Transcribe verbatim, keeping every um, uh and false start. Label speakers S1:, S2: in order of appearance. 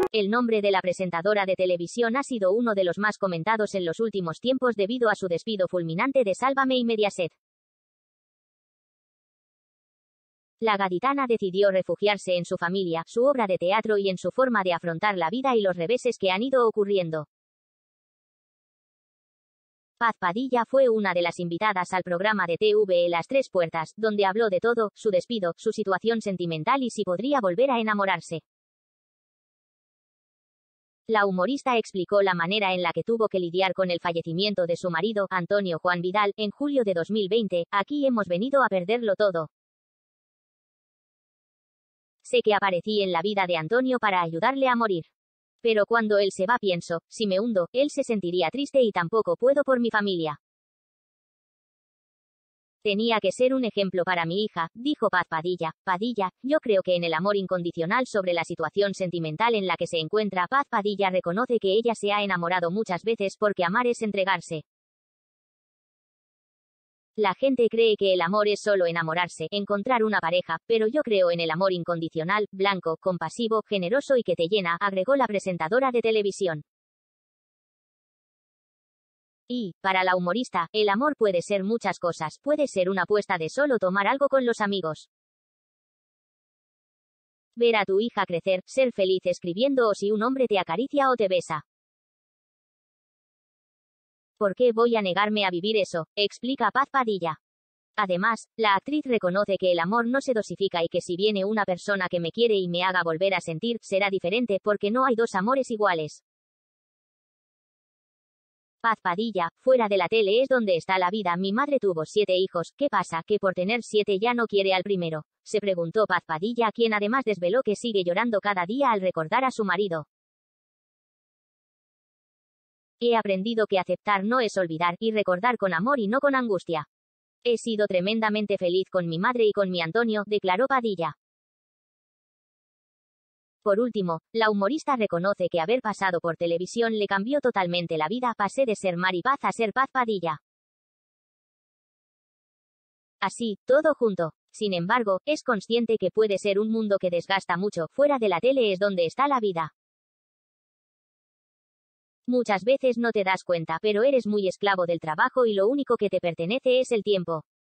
S1: El nombre de la presentadora de televisión ha sido uno de los más comentados en los últimos tiempos debido a su despido fulminante de Sálvame y Mediaset. La gaditana decidió refugiarse en su familia, su obra de teatro y en su forma de afrontar la vida y los reveses que han ido ocurriendo. Paz Padilla fue una de las invitadas al programa de T V E Las Tres Puertas, donde habló de todo, su despido, su situación sentimental y si podría volver a enamorarse. La humorista explicó la manera en la que tuvo que lidiar con el fallecimiento de su marido, Antonio Juan Vidal, en julio de dos mil veinte. Aquí hemos venido a perderlo todo. Sé que aparecí en la vida de Antonio para ayudarle a morir. Pero cuando él se va pienso, si me hundo, él se sentiría triste y tampoco puedo por mi familia. Tenía que ser un ejemplo para mi hija, dijo Paz Padilla. Padilla, yo creo que en el amor incondicional sobre la situación sentimental en la que se encuentra Paz Padilla reconoce que ella se ha enamorado muchas veces porque amar es entregarse. La gente cree que el amor es solo enamorarse, encontrar una pareja, pero yo creo en el amor incondicional, blanco, compasivo, generoso y que te llena, agregó la presentadora de televisión. Y, para la humorista, el amor puede ser muchas cosas, puede ser una apuesta de solo tomar algo con los amigos. Ver a tu hija crecer, ser feliz escribiendo o si un hombre te acaricia o te besa. ¿Por qué voy a negarme a vivir eso?, explica Paz Padilla. Además, la actriz reconoce que el amor no se dosifica y que si viene una persona que me quiere y me haga volver a sentir, será diferente porque no hay dos amores iguales. Paz Padilla, fuera de la tele es donde está la vida. Mi madre tuvo siete hijos, ¿qué pasa, que por tener siete ya no quiere al primero?, se preguntó Paz Padilla, quien además desveló que sigue llorando cada día al recordar a su marido. He aprendido que aceptar no es olvidar, y recordar con amor y no con angustia. He sido tremendamente feliz con mi madre y con mi Antonio, declaró Padilla. Por último, la humorista reconoce que haber pasado por televisión le cambió totalmente la vida. Pasé de ser Mari Paz a ser Paz Padilla. Así, todo junto. Sin embargo, es consciente que puede ser un mundo que desgasta mucho. Fuera de la tele es donde está la vida. Muchas veces no te das cuenta, pero eres muy esclavo del trabajo y lo único que te pertenece es el tiempo.